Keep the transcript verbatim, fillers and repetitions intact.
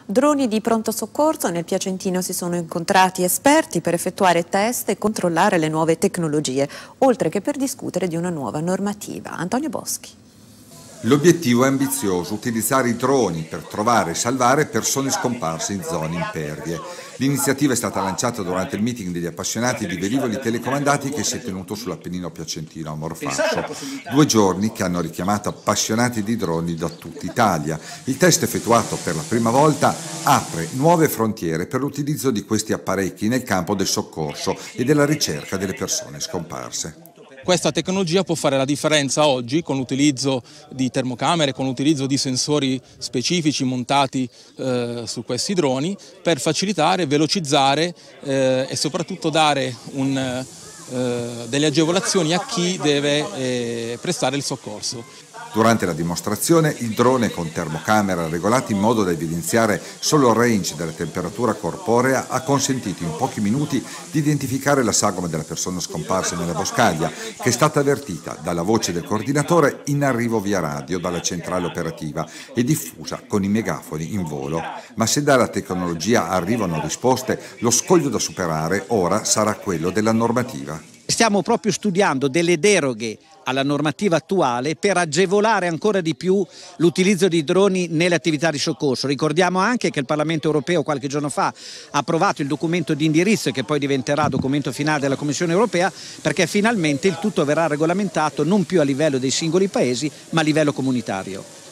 Droni di pronto soccorso nel Piacentino si sono incontrati esperti per effettuare test e controllare le nuove tecnologie, oltre che per discutere di una nuova normativa. Antonio Boschi. L'obiettivo è ambizioso, utilizzare i droni per trovare e salvare persone scomparse in zone impervie. L'iniziativa è stata lanciata durante il meeting degli appassionati di velivoli telecomandati che si è tenuto sull'Appennino Piacentino a Morfaccio. Due giorni che hanno richiamato appassionati di droni da tutta Italia. Il test effettuato per la prima volta apre nuove frontiere per l'utilizzo di questi apparecchi nel campo del soccorso e della ricerca delle persone scomparse. Questa tecnologia può fare la differenza oggi con l'utilizzo di termocamere, con l'utilizzo di sensori specifici montati eh, su questi droni per facilitare, velocizzare eh, e soprattutto dare un, eh, delle agevolazioni a chi deve eh, prestare il soccorso. Durante la dimostrazione il drone con termocamera regolata in modo da evidenziare solo il range della temperatura corporea ha consentito in pochi minuti di identificare la sagoma della persona scomparsa nella boscaglia, che è stata avvertita dalla voce del coordinatore in arrivo via radio dalla centrale operativa e diffusa con i megafoni in volo. Ma se dalla tecnologia arrivano risposte, lo scoglio da superare ora sarà quello della normativa. Stiamo proprio studiando delle deroghe alla normativa attuale per agevolare ancora di più l'utilizzo di droni nelle attività di soccorso. Ricordiamo anche che il Parlamento europeo qualche giorno fa ha approvato il documento di indirizzo che poi diventerà documento finale della Commissione europea, perché finalmente il tutto verrà regolamentato non più a livello dei singoli paesi ma a livello comunitario.